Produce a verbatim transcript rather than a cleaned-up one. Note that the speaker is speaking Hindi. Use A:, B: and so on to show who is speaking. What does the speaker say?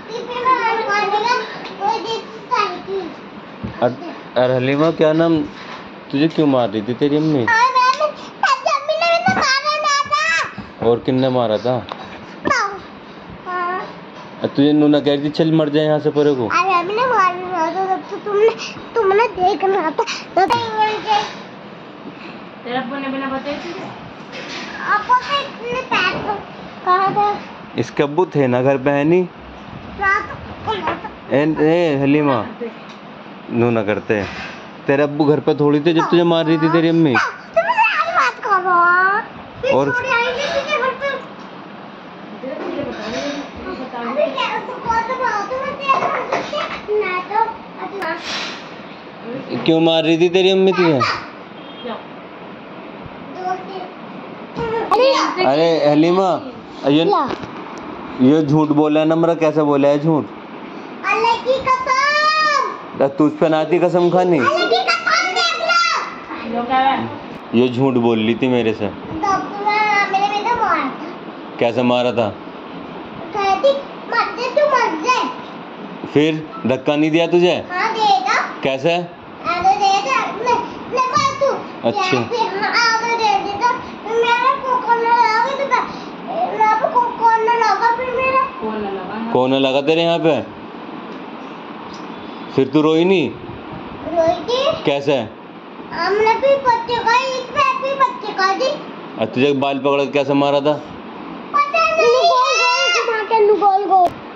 A: अरे हलीमा, क्या नाम, तुझे क्यों मार रही थी तेरी अम्मी? और किन्ने मारा था? तुझे नूना कह रही थी चल मर जाए यहाँ से परे को।
B: अरे अभी ना मारना था तो तुमने तुमने देखना था। तेरा फोन ने बिना बताए तुझे? आपको तो इतने पैसे कहाँ थे?
A: इसके अब्बू थे ना घर पे, है नहीं? ए, ए हलीमा, नूना करते तेरे अब्बू घर पे थोड़ी थे जब तुझे मार रही थी तेरी अम्मी। और क्यों मार रही थी तेरी अम्मी तुझे? अरे हलीमा, ये ये झूठ बोला है ना, मेरा कैसे बोला है झूठ?
B: अल्लाह की कसम।
A: तुझ पे ना थी कसम खानी? ये झूठ बोल ली थी मेरे से। कैसे मारा था? फिर धक्का नहीं दिया तुझे?
B: हाँ देगा।
A: कैसे?
B: देगा। ले, ले तू।
A: अच्छा। कौन लगा तेरे यहाँ पे? फिर तू रोई नहीं?
B: रोई थी। कैसे? हमने भी बच्चे का इस पे भी बच्चे का दी।
A: तुझे बाल पकड़ के कैसे मारा था?
B: पता नहीं। गोल गोल घुमा के गोल गोल।